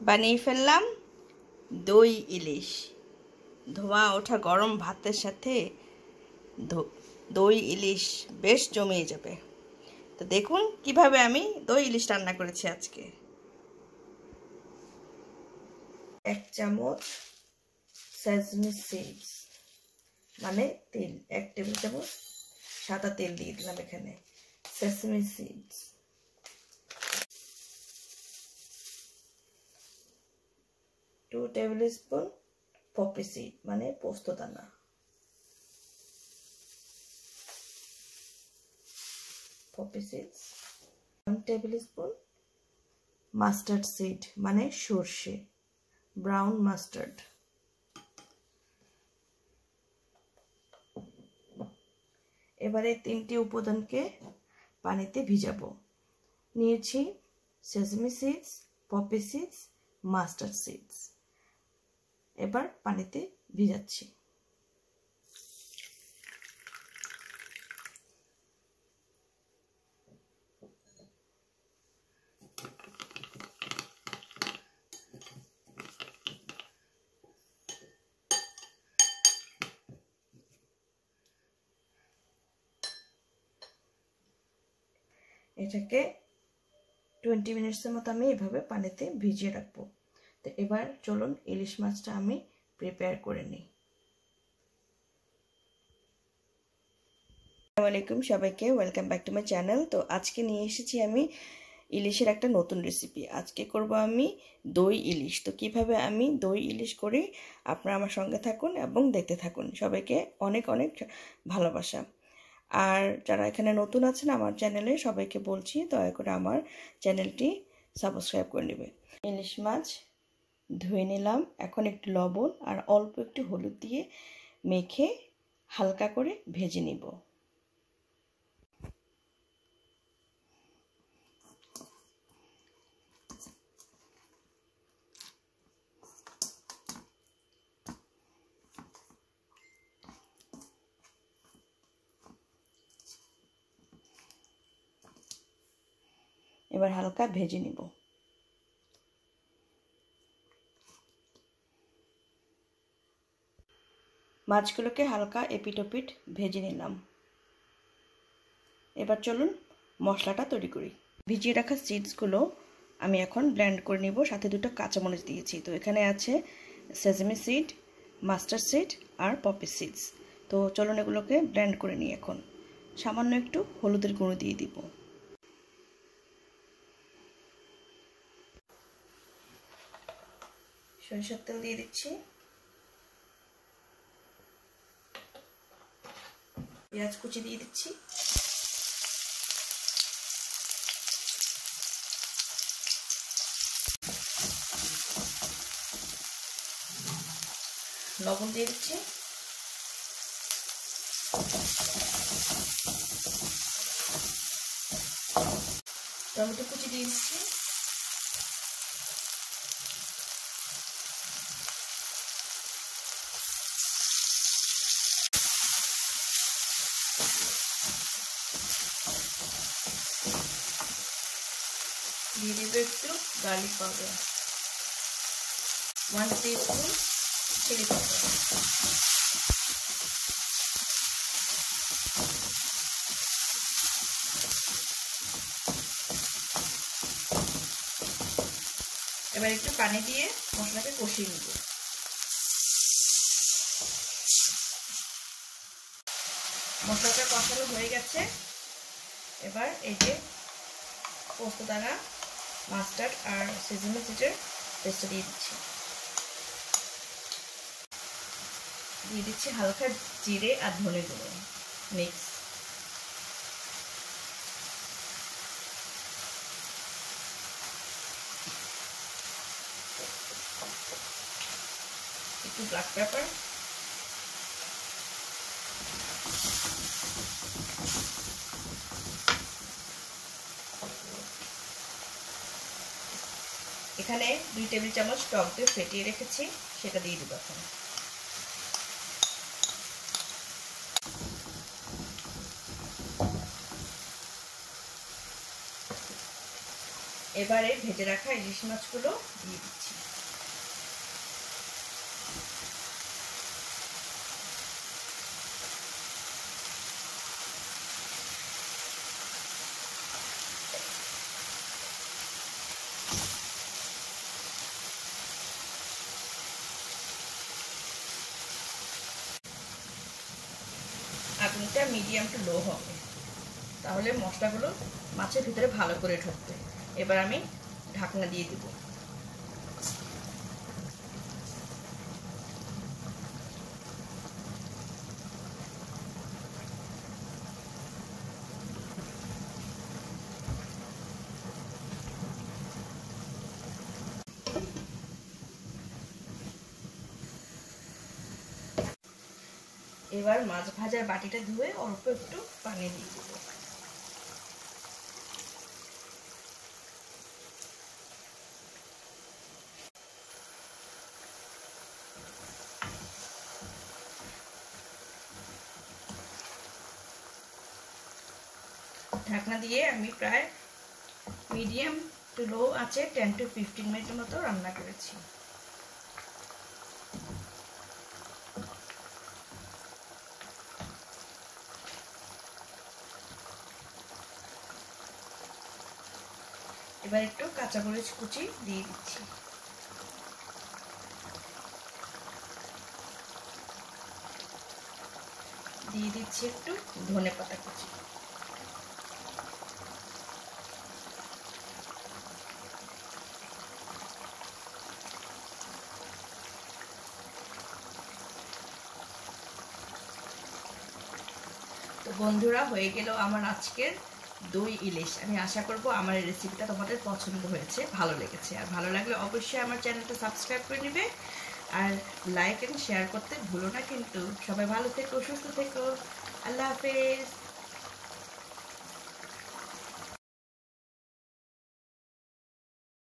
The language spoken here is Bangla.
বানিয়ে ফেললাম দই ইলিশ। ধোঁয়া ওঠা গরম ভাতের সাথে দই ইলিশ বেশ জমিয়ে যাবে। তো দেখুন কিভাবে আমি দই ইলিশ রান্না করেছি আজকে। 1 চামচ সেজমি সিডস মানে তেল, 1 টেবিল চামচ সাদা তেল দিয়ে দিলাম এখানে। Sesame seeds 2 tablespoon poppy seed মানে পোস্ত দানা, poppy seeds 1 tablespoon mustard seed মানে সরষে, ব্রাউন মাস্টার্ড। এবারে 3টি উপাদানকে পানিতে ভিজাবো। নিয়েছি sesame seeds, poppy seeds, mustard seeds. এবার পানিতে ভিজাচ্ছি। এটাকে 20 মিনিটসের মতো আমি এভাবে পানিতে ভিজিয়ে রাখবো। তো এবার চলুন ইলিশ মাছটা আমি প্রিপেয়ার করে নিই। আসসালামু আলাইকুম সবাইকে, welcome back to my channel. তো আজকে নিয়ে এসেছি আমি ইলিশের একটা নতুন রেসিপি। আজকে করব আমি দই ইলিশ। তো কিভাবে আমি দই ইলিশ করি আপনারা আমার সঙ্গে থাকুন এবং দেখতে থাকুন। সবাইকে অনেক অনেক ভালোবাসা। আর যারা এখানে নতুন আছেন আমার চ্যানেলে, সবাইকে বলছি দয়া করে আমার চ্যানেলটি সাবস্ক্রাইব করে নেবে। ইলিশ মাছ ধুয়ে নিলাম। এখন একটু লবণ আর অল্প একটু হলুদ দিয়ে মেখে হালকা করে ভেজে নিব। এবার হালকা ভেজে নিব। মাছগুলোকে হালকা এপিট ওপিট ভেজে নিলাম। এবার চলুন মশলাটা তৈরি করি। ভিজিয়ে রাখা সিডসগুলো আমি এখন ব্লেন্ড করে নিব। সাথে 2টা কাঁচামরিচ দিয়েছি। তো এখানে আছে সেজমি সিড, মাস্টার্ড সিড আর পপি সিডস। তো চলুন এগুলোকে ব্লেন্ড করে নিই। এখন সামান্য একটু হলুদের গুঁড়ো দিয়ে দিব। সরিষার তেল দিয়ে দিচ্ছি। পেঁয়াজ কুচি দিয়ে দিচ্ছি। লবণ দিয়ে দিচ্ছি। টমেটো কুচি দিয়ে দিচ্ছি। দিয়ে দিব একটু garlic powder, 1 teaspoon chili powder. এবার একটু পানি দিয়ে মশলাকে কষিয়ে নিব। মশলাটা কষানো হয়ে গেছে। এবার এই যে পোস্ত দানা, মাস্টার্ড আর সেজমি সিডের পেস্টটা দিয়ে দিচ্ছি। দিয়ে দিচ্ছি হালকা জিরে আর ধনে গুঁড়ো মিক্স। একটু ব্ল্যাক পেপার, এখানে 2 টেবিল চামচ টক দই ফেটিয়ে রেখেছি, সেটা দিয়ে দিব এখন। এবারে ভেজে রাখা ইলিশ মাছগুলো দিয়ে দিচ্ছি। আগুনটা মিডিয়াম টু লো হবে, তাহলে মশলাগুলো মাছের ভিতরে ভালো করে ঢুকবে। এবার আমি ঢাকনা দিয়ে দিব। এবার মাছ ভাজার বাটিটা ধুয়ে অল্প একটু পানি দিয়ে দেব। ঢাকনা দিয়ে আমি প্রায় মিডিয়াম টু লো আছে 10 to 15 মিনিটের মতো রান্না করেছি। এবার একটু কাঁচামরিচ কুচি দিয়ে দিচ্ছি। দিয়ে দিচ্ছি একটু ধনেপাতা কুচি। তো বন্ধুরা, হয়ে গেল আমার আজকের দই ইলিশ। আমি আশা করব আমার এই রেসিপিটা তোমাদের পছন্দ হয়েছে, ভালো লেগেছে। আর ভালো লাগলে অবশ্যই আমার চ্যানেলটা সাবস্ক্রাইব করে নেবে, আর লাইক এন্ড শেয়ার করতে ভুলো না কিন্তু। সবাই ভালো থেকো, সুস্থ থেকো। আল্লাহ হাফেজ।